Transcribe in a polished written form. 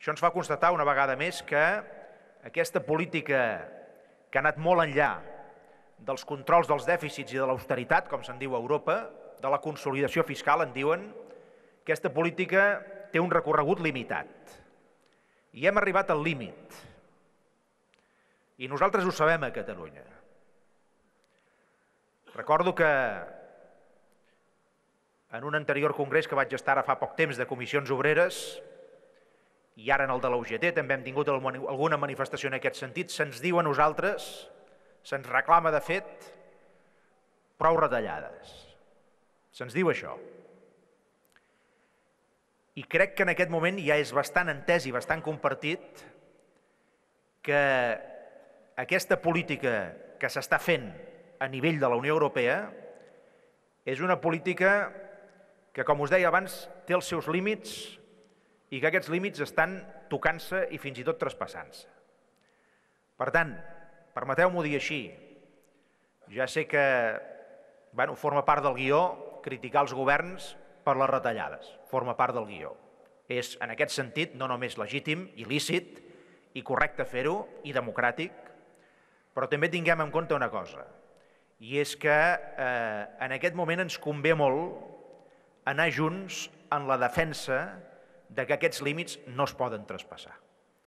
Això ens fa constatar una vegada més que aquesta política que ha anat molt enllà dels controls dels dèficits i de l'austeritat, com se'n diu a Europa, de la consolidació fiscal, en diuen, aquesta política té un recorregut limitat. I hem arribat al límit. I nosaltres ho sabem a Catalunya. Recordo que en un anterior congrés que vaig estar ara fa poc temps de comissions obreres, i ara en el de la UGT també hem tingut alguna manifestació en aquest sentit, se'ns diu a nosaltres, se'ns reclama de fet, prou retallades. Se'ns diu això. I crec que en aquest moment ja és bastant entès i bastant compartit que aquesta política que s'està fent a nivell de la Unió Europea és una política que, com us deia abans, té els seus límits i que aquests límits estan tocant-se i fins i tot traspassant-se. Per tant, permeteu-m'ho dir així, ja sé que forma part del guió criticar els governs per les retallades, forma part del guió. És, en aquest sentit, no només legítim, il·lícit i correcte fer-ho, i democràtic, però també tinguem en compte una cosa, i és que en aquest moment ens convé molt anar junts en la defensa de que aquests límits no es poden traspassar.